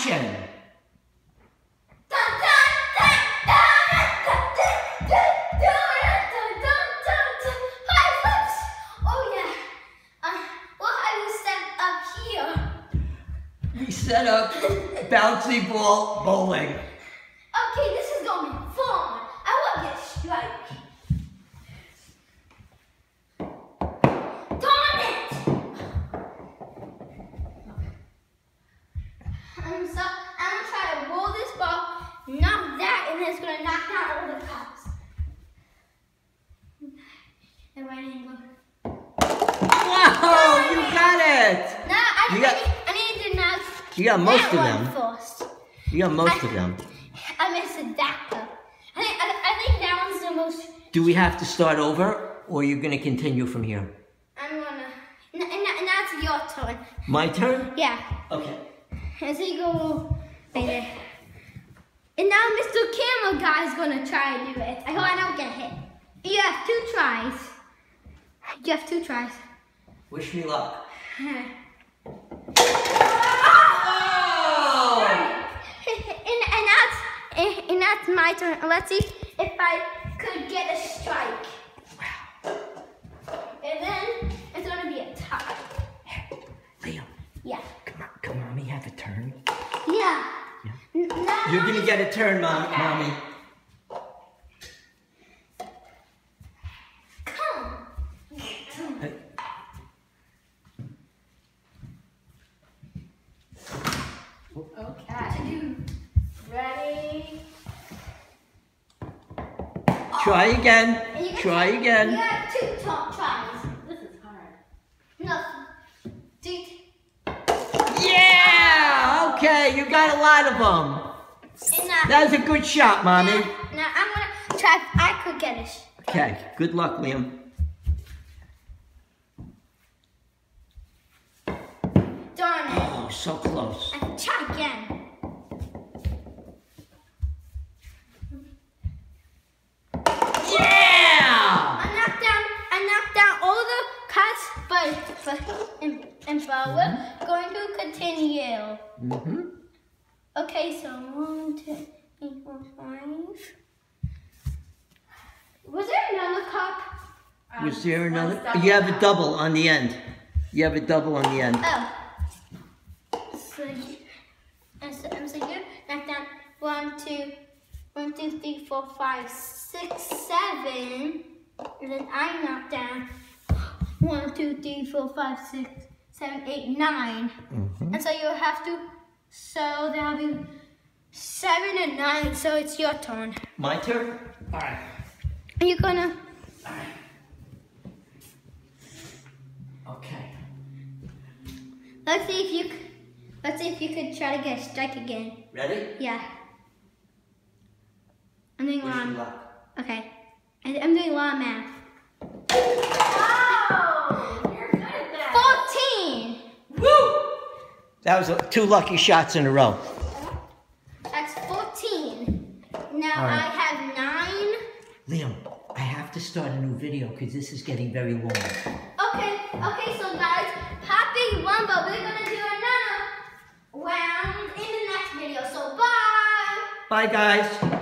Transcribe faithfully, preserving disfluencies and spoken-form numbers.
action. We set up bouncy ball bowling. Okay, this is gonna be fun. I will get a strike. Darn it! I'm so I'm gonna try to roll this ball, knock that, and then it's gonna knock down all the cups. And right angle. Wow, you got it! No, I You think got- I need to knock You got most that of one them. first. You got most of them. I missed that cup. I think I, I think that one's the most. Do we have to start over, or are you going to continue from here? I'm gonna. And, and, and that's your turn. My turn? Yeah. Okay. And so you go right there. And now Mister Camera Guy is gonna try to do it. I hope I don't get hit. You have two tries. You have two tries. Wish me luck. and, Oh! and that's and, and that's my turn. Let's see if I could get a strike. Wow. And then it's gonna be a tie. Liam, Yeah. come on, come on, mommy, have a turn. Yeah. Yeah. N- now- You're gonna get a turn, mom, Okay. mommy. Come. Hey. Okay. Ready? Try again. And you can Try You again. have two top tries. This is hard. No. Two. Yeah! Okay, you got a lot of them. And now, That was a good shot, mommy. now, now I'm gonna try if I could get it. Okay, good luck, Liam. Darn it. Oh, so close. I can try again. Yeah! I knocked down. I knocked down all the cuts, but but and, and but we're going to continue. Mm-hmm. Okay, so one, two, three, four, five. Was there another cup? Was there another? You have a double on the end. You have a double on the end. Oh. So, you- and so, and so you knocked down one, two, one, two, three, four, five, six, seven. And then I knocked down one, two, three, four, five, six, seven, eight, nine. Mm-hmm. And so you have to, so there'll be seven and nine, so it's your turn. My turn? All right. Are you gonna? All right. Okay. Let's see if you, c- let's see if you could try to get a strike again. Ready? Yeah. I'm doing Wish me lawn. luck. Okay. I, I'm doing lawn math. Oh, you're good at that. fourteen. Woo! That was uh, two lucky shots in a row. That's fourteen. Now All right. I have nine. Liam, I have to start a new video because this is getting very long. Okay. Okay. So guys, happy one, but we're gonna do another round in the next video. So bye. Bye, guys.